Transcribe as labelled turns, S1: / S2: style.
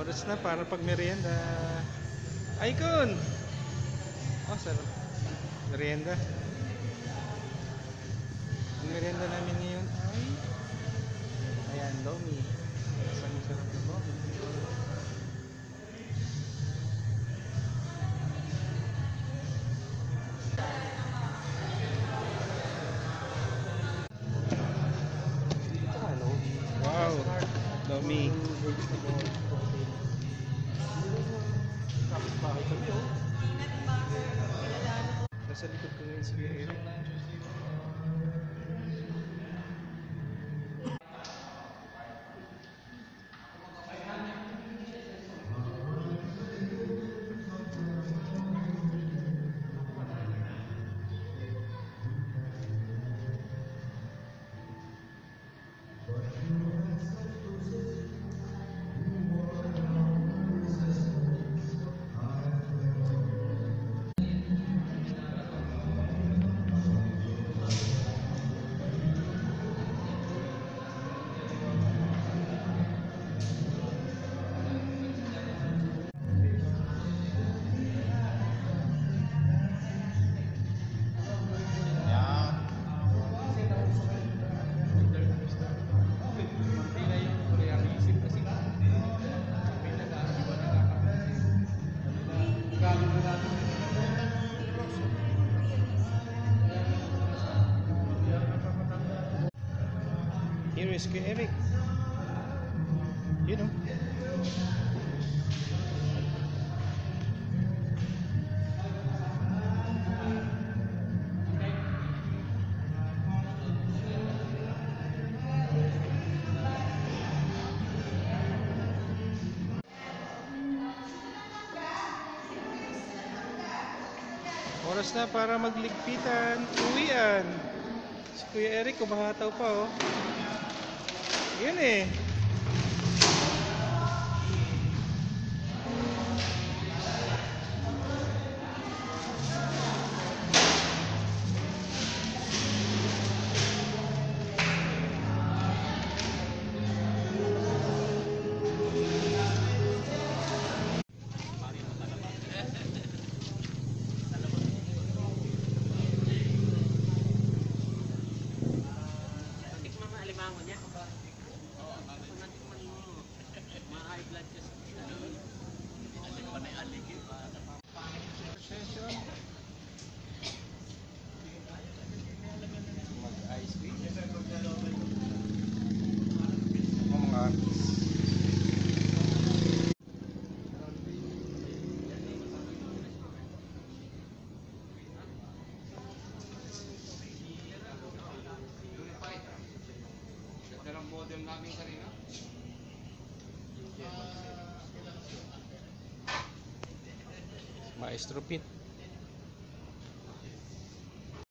S1: Oras na para pag merienda. Icon! Oh, sarap. Merienda. Ang merienda namin ngayon ay ayan, lomi. Isang sarap na lomi. Wow, lomi. Nasa likod ko ngayon si Eric. Here is Kuya Eric. You know. Oras na para magligpitan. Uwian. Si Kuya Eric kumahataw pa oh. Yan eh. Mag-ice cream. Mga
S2: Dalang model namin kanina.
S1: Maestro Pit.